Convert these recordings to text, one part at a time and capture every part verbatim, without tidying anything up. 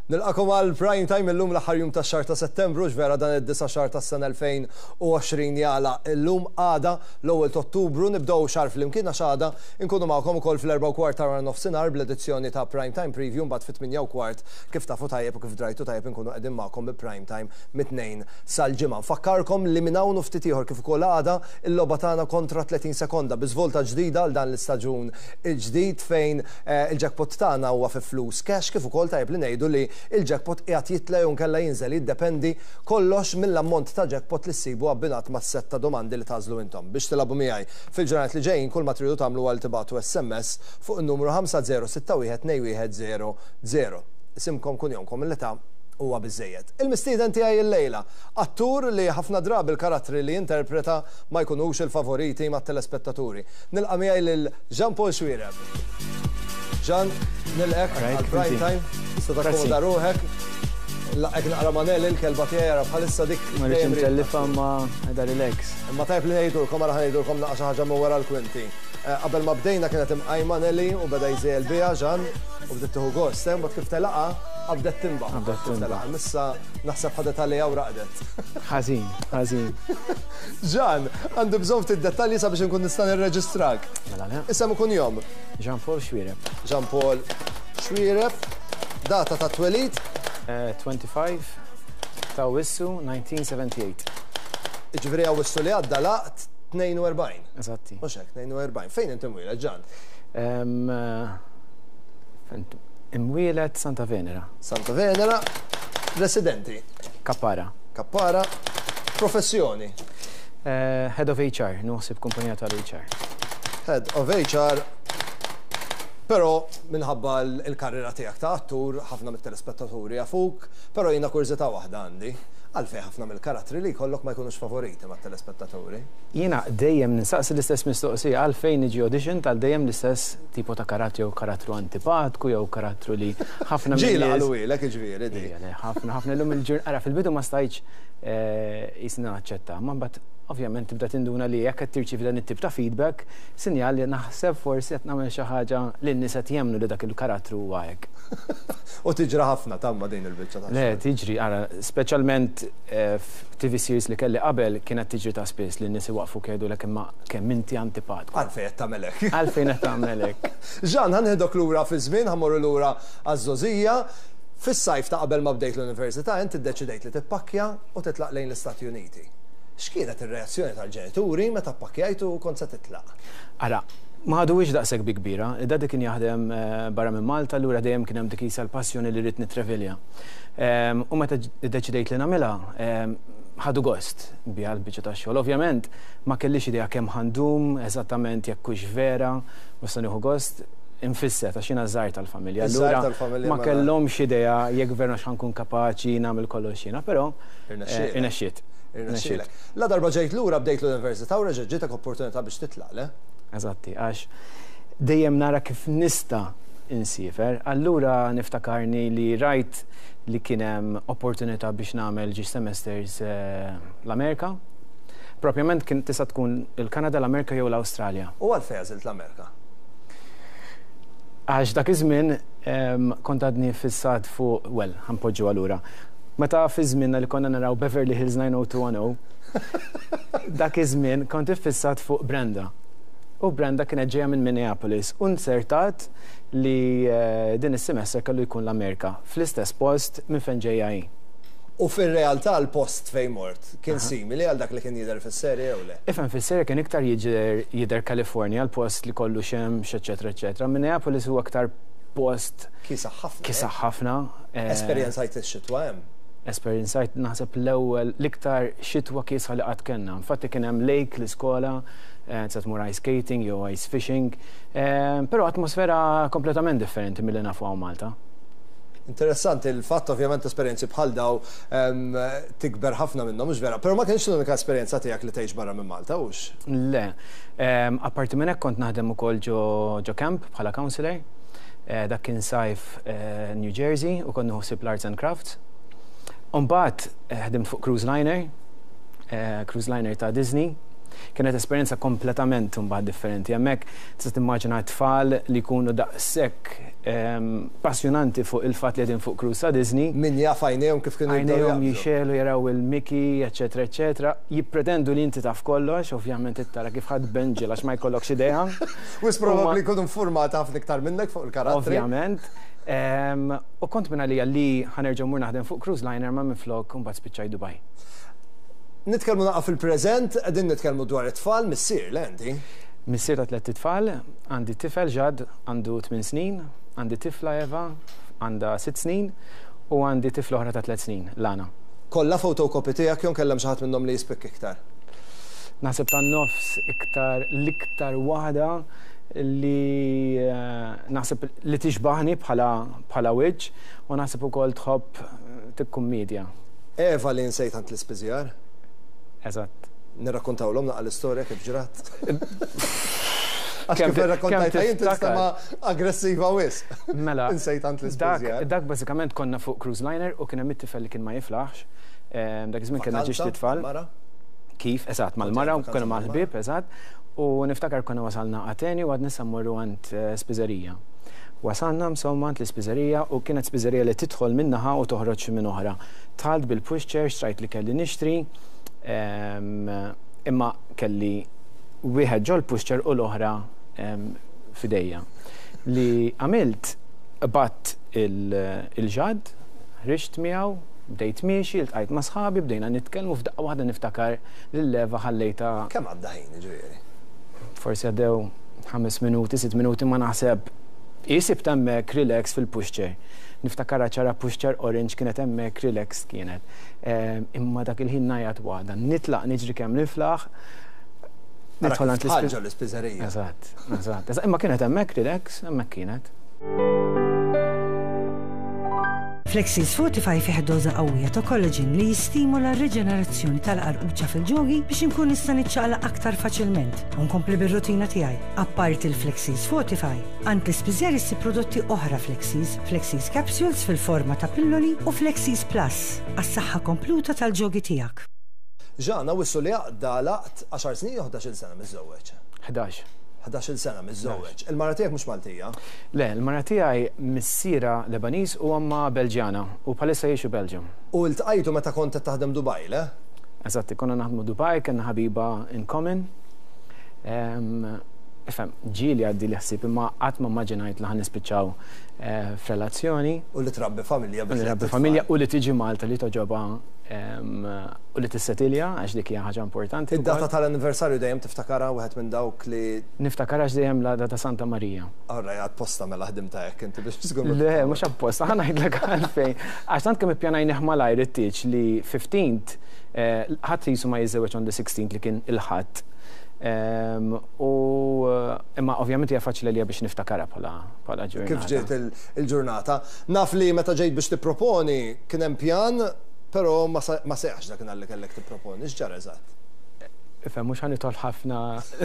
Nilqakom għal prime time illum l-aħħar jum tax-xahar ta' Settembru, ġvera dan id-disa xahar tas-sena elfejn u għoxrin jala illum għada l-ewwel ta' Ottubru nibdew xahar flimkien għax għada nkunu magħkom ukoll fl-erba' u kwart ta' nofsinhar bl-edizzjoni ta' Prime Time Preview mbagħad fit-tminja u kwart kif tafu tajjeb u kif drajtu tajjeb inkunu qegħdin magħkom bi Prime Time mit-tnejn sal-ġimgħa. Nfakkarkom li minn hawn ftit ieħor kif ukoll għada il-logħba tagħna kontra tletin sekonda biżvolta ġdida għal dan l-istaġun il-ġdid fejn il-jackpot tagħna huwa fi flus cash kif ukoll tajjeb li ngħidu li il-jackpot qiegħed jitla jew nkella jinżel jiddependi kollox mill-ammont ta' jackpot li ssibu abbinat mas-setta domandi li tażlu intom. Biex tilagħbu miegħi fil-ġranet li ġejjin kull ma tridu tagħmlu għal tibagħtu S M S fuq in-numru ħamsa żero sitta wieħed tnejn wieħed żero żero. Isimkom kun jomkom il-età huwa biżżejjed. Il-mistieden tiegħi l-lejla, attur li ħafna drabi il-karattri li jinterpreta ma jkunux il-favoriti mat-telespettaturi. Nilqa' miegħi lil Jean Paul Xwiereb. Ġan, nilqek għal-prime time, tista' takkomoda ruħek, laqek naqra Manel il-kelba tiegħi bħalissa dik. Ma rridx imċellifa ma qiegħda relax. Imma tajb li ngħidulkom ara ħanejdulkom naqra xi ħaġa minn wara l-kwinti. Qabel ma bdejna kienet imqajma Nelly u beda jżejjel biha Ġan u bdiet tieħu gost, hemm bad kif telaqha qabdet tinbaħ. Qabdet tinbaħ. Missa naħseb ħadet għalija u raqdet. Ħażin, ħażin. Ġan, għandi bżonn ftit dettalji sabiex inkun nista' nirreġistrak. Mela le. Isem ikun jom. Jean Paul Xwiereb. Jean Paul Xwiereb. Data ta' twelid? twenty-five ta' Wissu nineteen seventy-eight. Iġifieri hawn Wissu li għadda laqt tnejn u erbgħin. Eżatti. Mhux hekk tnejn u erbgħin. Fejn inti mwieled Ġan? Imwieled Santa Venera. Santa Venera. Residenti? Kappara. Kappara. Professjoni? Head of H R, nuħsib kumpanija tal-H R. Head of H R. Però minħabba l-karriera tiegħek ta' attur, ħafna mit-telespettaturi jafuk, però jiena kurżità waħda għandi. Għalfejn ħafna mill-karattri li jkollok ma jkunux favoriti mat-telespettaturi. Jiena dejjem ninsaqsi l-istess mistoqsija għalfejn niġi audition tal dejjem l-istess tipo ta' karattru jew karattru antipatku jew karattru li ħafna ġiela għalu ilek iġifieri di. Ħafna ħafna llum il-ġurnata ara fil-bidu ma stajtx jisna naċċetta, ma mbagħad ovvjament tibda tinduna li jekk qed tirċievi dan it-tip ta' feedback, sinjal li naħseb forsi qed nagħmel xi ħaġa li n-nies qed jemmnu li dak il-karattru huwa hekk. U tiġra ħafna tamma din il-biċċa ta' Le, tiġri, ara, speċjalment f'T V series li kelli qabel kienet tiġri ta' spiss li n-nies iwaqfu jgħidulek imma kemm inti antipatku. Għalfejn qed tagħmel hekk. Għalfejn qed tagħmel hekk. Ġan, ħanħedok lura fi żmien, ħammorru lura għaż-żożija. Fis-sajf ta' qabel ma bdejt l-università inti ddeċidejt li tippakkja u titlaq lejn l-Istati Uniti. X'kienet ir-reazzjoni tal-ġenituri meta ppakkjajtu u kont se titlaq? Ara, ma ħaduwix daqshekk bi kbira, id-daddi kien jaħdem barra minn Malta, lura dejjem kien hemm dik isa l-passjoni li rrid nittravelja. U meta ddeċidejt li nagħmilha, ħadu gost biha l-biċċa tax-xogħol. Ovvjament ma kellix idea kemm ħandum eżattament jekk hux vera, u se nieħu gost infisset għax jiena żgħar tal-familja. Allura ma kellhomx idea jekk vera x'ħankun kapaċi nagħmel kollox jiena, però irnexxiet. La darba ġejt lura bdejt l-università u reġgħet ġitek opportunità biex titlaq, le? Eżatti, għax dejjem nara kif nista' insifer, allura niftakarni li rajt li kien hemm opportunità biex nagħmel ġi semesters l-Amerika. Propjament kien tista' tkun il-Kanada, l-Amerika jew l-Awstralja. U għalfejn għażilt l-Amerika? Għax dak iż-żmien kont għadni fissat fuq, well, ħanpoġġu allura. Meta fi żmien li konna naraw Beverly Hills nine oh two one oh, dak iż-żmien kont iffissat fuq Brenda. U Brenda kienet ġejja minn Minneapolis u nsertat li din is-semester kellu jkun l-Amerika fl-istess post minn fejn ġejja hi. U fir-realtà l-post fejn mort kien simili għal dak li kien jidher fis-serje jew le? Ifhem fis-serje kien iktar jidher California, l-post li kollu xemx, eċetera, eċetera. Minneapolis huwa aktar post kisaħ ħafna. Kisaħ ħafna. Esperjenzajt ix-xitwa hemm. Esperjenzajt naħseb l-ewwel l-iktar xitwa kiesħa li qatt kellna. Infatti kien hemm lake l-iskola, se tmur ice skating jew ice fishing, però atmosfera kompletament differenti milli nafu hawn Malta. Interessanti il-fatt ovvjament esperjenzi bħal daw tikber ħafna minnhom mhux vera, però ma kienx l-unika esperjenza tiegħek li tgħix barra minn Malta hux? Le. Apparti minn hekk kont naħdem ukoll ġo camp bħala counselor. Dak kien sajf New Jersey u kont nħossib l-Arts and Crafts. Umbagħad ħdimt fuq cruise liner, cruise liner ta' Disney, Kienet esperjenza kompletament mbagħad differenti. Hemmhekk tista' timmaġina tfal li jkunu daqshekk passjonanti fuq il-fatt li qegħdin fuq cruise ta' Disney. Min jaf għajnejhom kif kienu għajnejhom jixelu jaraw il-Mickey, eċetera, eċetera. Jippretendu li inti taf kollox, ovvjament ittara kif ħadd Benji għax ma jkollokx idea. Wis probabbli jkunu informati ħafna iktar minnek fuq il-karattri. Ovvjament. U kont minn għalija li ħanerġa' mur naħdem fuq cruise liner ma minflok mbagħad spiċċaj Dubai. Nitkellmu naqa' fil-preżent, qegħdin nitkellmu dwar it-tfal missier Lendi. Missier ta' tliet tfal, għandi tifel ġad għandu tmien snin, għandi tifla Eva għandha sitt snin u għandi tifla oħra ta' tliet snin, Lana. Kollha fotokopi tiegħek jew kellhem xi ħadd minnhom li jispik iktar? Naħseb tan-nofs iktar l-iktar waħda li naħseb li tixbaħni bħala bħala wiġġ u naħseb ukoll tħobb tikkummedja. Eva li nsejt għand l-ispiżjar? Eżatt. Nirrakkontawlhom naqgħa l-istorja kif ġrat. Għax kif irrakkontajtha jien tistama aggressiva wisq. Mela. Nsejt għand l-ispiżjar. Dak bażikament konna fuq cruise liner u kien hemm it-tifel li kien ma jiflaħx. Dak iż-żmien kellna ġiex titfal. Kif, eżatt, mal-mara u konna mal-ħbieb, eżatt. U niftakar konna wasalna Ateni u għad nisa mmorru għand spiżerija. Wasalna msomma għand l-spiżerija u kienet spiżerija li tidħol minnaħa u toħroġ minn oħra. Tħalt bil-pushchair, xtrajt li kelli nixtri, imma kelli wieħed ġol pushchair u l-oħra fidejja. Li għamilt bat il-ġad, rixt miegħu, bdejt miexi, l-tqajt ma' sħabi, bdejna nitkellmu f'daqqa waħda niftakar l-leva ħallejta. Kemm għadda ħin ġifieri? Forsi għaddew ħames minuti, sitt minuti ma naħseb jisib temmek relax fil-pushchair. Niftakara ċara pushchair orange kienet emmek relax kienet. Imma dak il-ħin najat waħda. Nitlaq niġri kemm niflaħ. Nidħol għand l-ispiżerija. Eżatt, eżatt. Imma kienet emmek relax, emmek kienet. Flexis Fortify fih doża qawwija ta' collagen li jistimula r-reġenerazzjoni tal-qarquċċa fil-ġogi biex inkun nista' niċċaqlaq aktar faċilment u nkompli bir-rutina tiegħi. Apparti il-Flexis Fortify, għand l-ispiżjar issi prodotti oħra Flexis, Flexis Capsules fil-forma ta' pilloli u Flexis Plus għas-saħħa kompluta tal-ġogi tiegħek. Ġana wissu li għaqda laqt għaxar snin u ħdax-il sena miż-żewweġ. ħdax. ħdax-il sena miż-żewweġ. Il-mara tiegħek mhux Maltija? Le, il-mara tiegħi missiera Lebaniż u għamma Belġjana u bħalissa jgħixu Belġium. U ltqajtu meta kont qed taħdem Dubai, le? Eżatt, konna naħdmu Dubai, kellna ħabiba in common. Ifhem, ġieli għaddi li ħsieb imma qatt ma immaġinajt li ħan nispiċċaw f'relazzjoni. U li trabbi familja biex. Trabbi familja u li tiġi Malta li toġobha u li tissetilja għax dik hija ħaġa importanti. Id-data tal-anniversarju dejjem tiftakara wieħed minn dawk li niftakara dejjem la data Santa Marija. Orra għad posta mela ħdimta hekk inti biex tkun. Le, mhux apposta, ħa ngħidlek għalfejn. Għax tant kemm ippjanaj neħmalaj rittiġ li fifteenth ħadd jisu ma jiżewweġ on the sixteenth li kien il-ħadd. U imma ovvjament hija faċli li biex niftakara bħala ġurnata. Kif ġiet il-ġurnata. Naf li meta ġejt biex tipproponi kien hemm pjan, però ma seħx dak li kellek tipproponi. X'ġar eżatt? Ifhem mhux ħanitol ħafna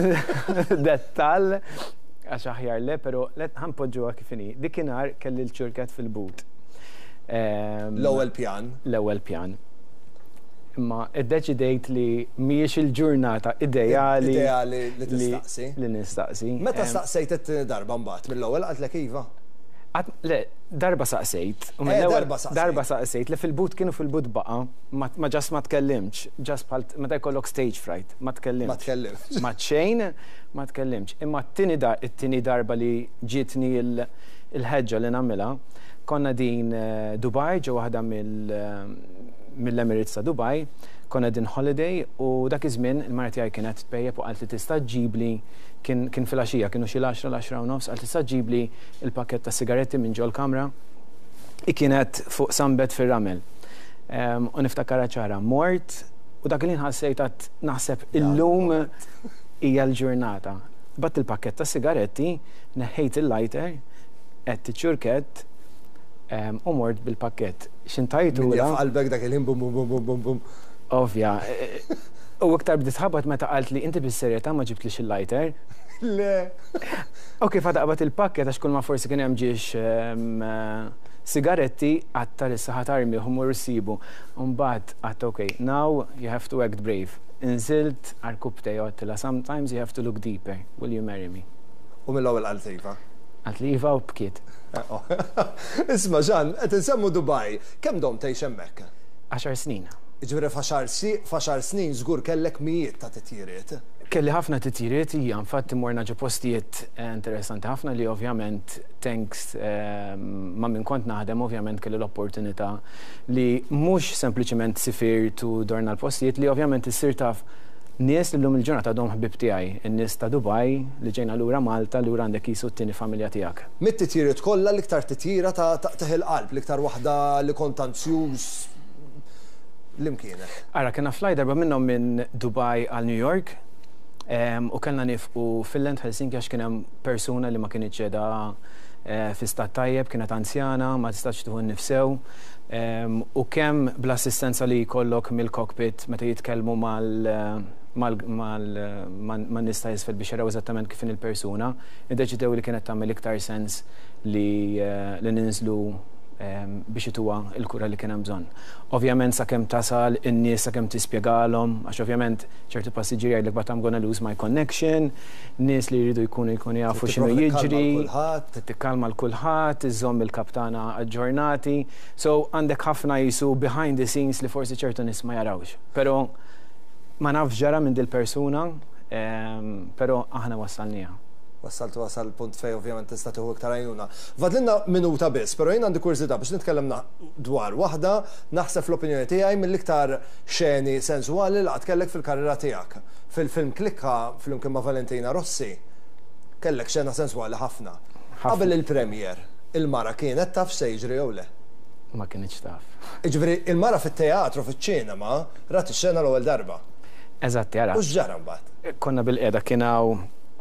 dettall għax aħjar le, però ħanpoġġuha kif inhi. Dikinhar kelli l-ċurket fil-but. L-ewwel pjan. L-ewwel pjan. Imma iddeċidejt li mhijiex il-ġurnata ideali ideali li tistaqsi. Li nistaqsi. Meta staqsejt it-tieni darba mbagħad mill-ewwel qaltlek iva? Le, darba saqsejt. U darba saqsejt li fil-but kienu fil-but baqa, ma ġas ma tkellimx, ġas bħal meta jkollok stage fright, ma tkellimx. Ma tkellimx. Ma ċejn, ma tkellimx. Imma t-tieni darba li ġietni il-ħeġġa li nagħmilha, konna din Dubai ġew waħda mill-Emirates ta' Dubai, konna din holiday u dak iż-żmien il-mara tiegħi kienet tpejjeb u qalt li tista' ġibli kien kien filgħaxija kienu xi l-għaxra l-għaxra u nofs qalt tista' ġibli il-pakkett ta' sigaretti minn ġol kamra kienet fuq sambet fir-ramel. U niftakara ċara mort u dak li nħassejt għad naħseb illum hija l-ġurnata. Batt il-pakkett ta' sigaretti, neħħejt il-lighter, qed tiċċurket u mort bil-pakkett. Xintajtu la? Qalbek dak il-ħin bum bum bum bum bum. Ovvja. U iktar bdiet ħabat meta qalt li inti bis-serjetà ma ġibtlix il-lighter. Le. Ok, fada qabat il-pakkett għax kull ma forsi kien hemm ġiex sigaretti għattar issa ħatarmi u mmur sibu. Mbagħad għadt ok, now you have to act brave. inżilt għal-kub tejotila, sometimes you have to look deeper. Will you marry me? U mill-ewwel qalt iva. Qalt li iva u bkiet. Isma' Ġan, qed insemmu Dubai, kemm dom tgħix hemmhekk? Għaxar snin. Ġifieri f'għaxar snin żgur kellek mijiet ta' titjiriet. Kelli ħafna titjiriet, hija infatti morna ġo postijiet interessanti ħafna li ovvjament thanks ma' min kont naħdem ovvjament kelli l-opportunità li mhux sempliċement sifirtu dorna l-postijiet li ovvjament issir taf nies li llum il-ġurnata għadhom ħbib tiegħi, in-nies ta' Dubai li ġejna lura Malta lura għandek qisu t-tieni familja tiegħek. Mit-titjiriet kollha l-iktar titjira ta' teħil qalb, l-iktar waħda li kont anzjuż l-imkienek. Ara, kena fly darba minnhom minn Dubai għal New York u kellna nifqu Finland Helsinki għax kien hemm persuna li ma kienx ġeda fi stat tajjeb, kienet anzjana, ma tistax tieħu nnifsew. U kemm bl-assistenza li jkollok mill-cockpit meta jitkellmu mal ma nista' jisfel biex jaraw eżattament kif il-persuna, iddeċidew li kienet tagħmel iktar sens li ninżlu biex ituwa il-kura li kien hemm bżonn. Ovvjament sakemm tasal in-nies sakemm tispjegalhom, għax ovvjament ċertu passiġġieri jgħidlek but I'm gonna lose my connection, nies li jridu jkunu jkunu jafu x'inhu jiġri, tikkalma l-kulħadd, iżomm il-kaptana aġġornati. So għandek ħafna jisu behind the scenes li forsi ċertu nies ma jarawx. Però ma nafx ġara minn dil persuna, però aħna wassalniha. Wassaltu wasal punt fej ovvjament tista' tieħu iktar għajnuna. Fadlilna minuta biss, però jien għandi kurżità biex nitkellem dwar waħda naħseb fl-opinjoni tiegħi mill-iktar xeni sensuali li qatt kellek fil-karriera tiegħek. Fil-film Klikka flimkien ma' Valentina Rossi kellek xena sensuali ħafna. Qabel il-premier, il-mara kienet taf se jiġri jew le? Ma kienx taf. Jiġifieri il-mara fit-teatru fiċ-ċinema rat ix-xena l-ewwel darba. Eżatt, jara. U x'ġara mbagħad? Konna bil-qiegħda kienaw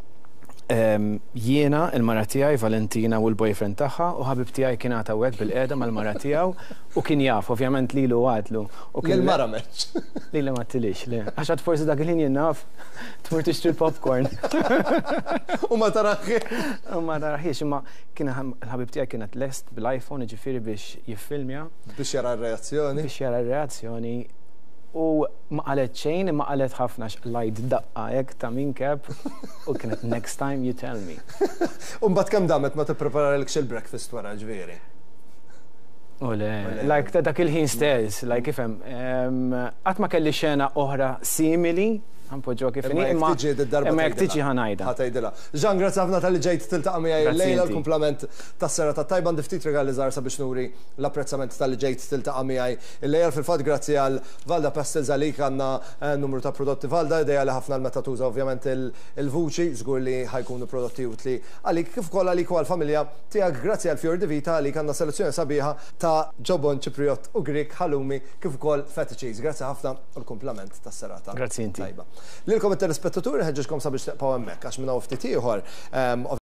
jiena, il-mara tiegħi, Valentina u l-boyfriend tagħha u ħabib tiegħi kien għata hekk bil-qiegħda mal-mara tiegħu u kien jaf, ovvjament lilu għadlu. Lill-mara meċ. Lila ma tilix, le. Għax għad forsi dak il-ħin jien naf tmur tixtri l-popcorn. U ma taraħħiex. U ma taraħħiex, imma kien il-ħabib tiegħi kienet lest bil-iPhone ġifieri biex jiffilmja. Biex jara r-reazzjoni. Biex jara r-reazzjoni. U ma qalet xejn, ma qalet ħafna x'lajt daqqa hekk ta' minkeb u kienet next time you tell me. U mbagħad kemm damet ma tippreparalekx il-breakfast wara ġifieri? U le, like ta' dak il-ħin stess, like ifhem, qatt ma kelli xena oħra simili, ħanpoġġu kif inhi, imma imma jekk tiġi ħanajda. Ħatajdilha. Ġan, grazzi ħafna tal-li ġejt tiltaqa' miegħi llejla l-kumplament tas-sera tat-tajba ftit regali żgħar sabiex nuri l-apprezzament tal-li ġejt tiltaqa' miegħi llejla fil-fatt grazzi għal Valda Pastels għalik għandna numru ta' prodotti Valda idea li ħafna l-meta tuża ovvjament il-vuċi żgur li ħajkunu prodotti utli għalik kif ukoll għalik u għall-familja tiegħek grazzi għal Fior di Vita għalik għandna selezzjoni sabiħa ta' ġobon Ċipriot u Grik ħalumi kif ukoll feta cheese. Grazzi ħafna u l-kumplament tas-serata. Grazzi inti. Lilkom it-telespettaturi ħeġġeġkom sabiex teqgħu hemmhekk għax minn hawn ftit ieħor